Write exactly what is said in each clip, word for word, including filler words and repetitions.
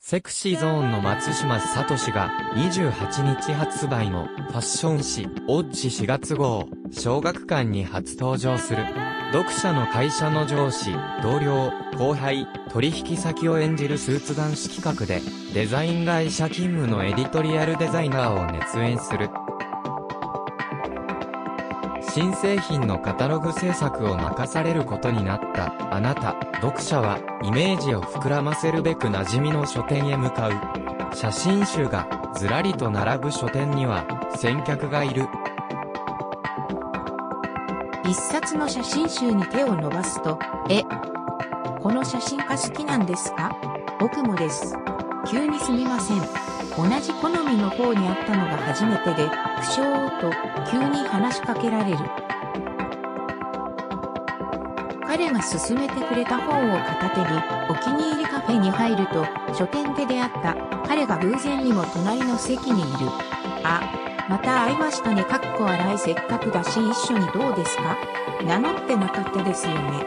セクシーゾーンの松島聡がにじゅうはちにち発売のファッション誌オッジしがつ号小学館に初登場する。読者の会社の上司、同僚、後輩、取引先を演じるスーツ男子企画でデザイン会社勤務のエディトリアルデザイナーを熱演する。新製品のカタログ制作を任されることになったあなた、読者はイメージを膨らませるべく馴染みの書店へ向かう。写真集がずらりと並ぶ書店には先客がいる。 一冊の写真集に手を伸ばすと、え、この写真家好きなんですか？僕もです。急にすみません。同じ好みの方にあったのが初めてで、不詳と急に話しかけられる。彼が勧めてくれた本を片手にお気に入りカフェに入ると、書店で出会った彼が偶然にも隣の席にいる。あ、また会いましたね。かっこ笑い。せっかくだし一緒にどうですか？名乗ってなかったですよね。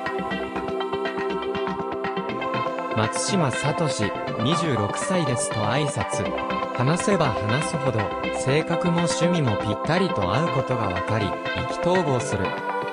松島聡、にじゅうろくさいですと挨拶。話せば話すほど、性格も趣味もぴったりと合うことがわかり、意気投合する。